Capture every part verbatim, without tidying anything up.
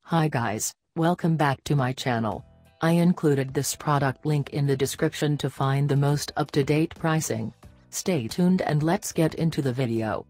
Hi guys, welcome back to my channel. I included this product link in the description to find the most up-to-date pricing. Stay tuned and let's get into the video.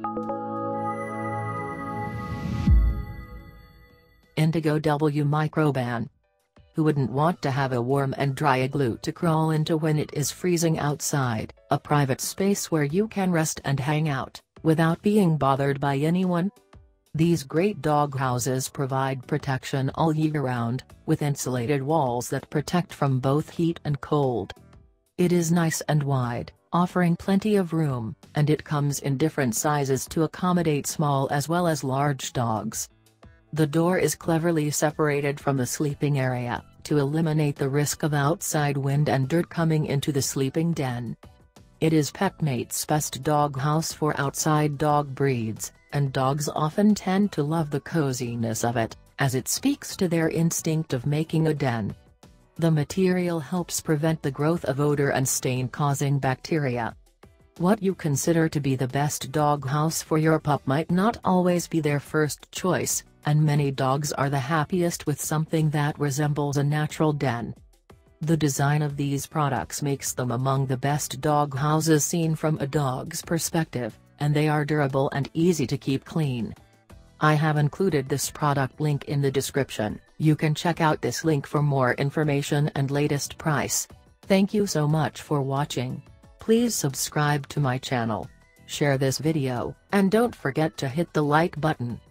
Indigo W Microban. Who wouldn't want to have a warm and dry igloo to crawl into when it is freezing outside, a private space where you can rest and hang out, without being bothered by anyone? These great dog houses provide protection all year round, with insulated walls that protect from both heat and cold. It is nice and wide, offering plenty of room, and it comes in different sizes to accommodate small as well as large dogs. The door is cleverly separated from the sleeping area, to eliminate the risk of outside wind and dirt coming into the sleeping den. It is PetMate's best dog house for outside dog breeds, and dogs often tend to love the coziness of it, as it speaks to their instinct of making a den. The material helps prevent the growth of odor and stain-causing bacteria. What you consider to be the best dog house for your pup might not always be their first choice, and many dogs are the happiest with something that resembles a natural den. The design of these products makes them among the best dog houses seen from a dog's perspective, and they are durable and easy to keep clean. I have included this product link in the description. You can check out this link for more information and latest price. Thank you so much for watching. Please subscribe to my channel, share this video, and don't forget to hit the like button.